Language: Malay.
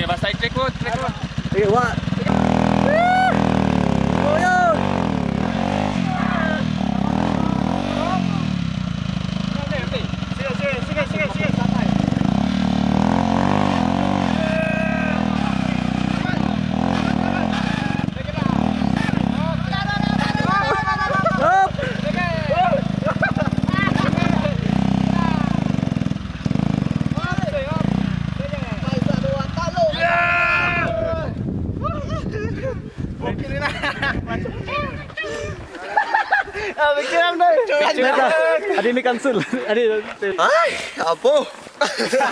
Okay, basta ikot. Okay, wa. Adi ini cancel. Adi. Ay, apa?